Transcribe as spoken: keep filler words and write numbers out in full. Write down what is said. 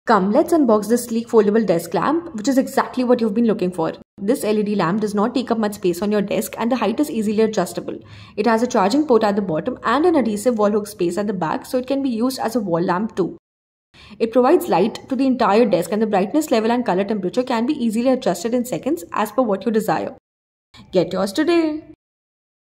Come, let's unbox this Sleek Foldable Desk Lamp, which is exactly what you've been looking for. This L E D lamp does not take up much space on your desk and the height is easily adjustable. It has a charging port at the bottom and an adhesive wall hook space at the back, so it can be used as a wall lamp too. It provides light to the entire desk and the brightness level and color temperature can be easily adjusted in seconds as per what you desire. Get yours today!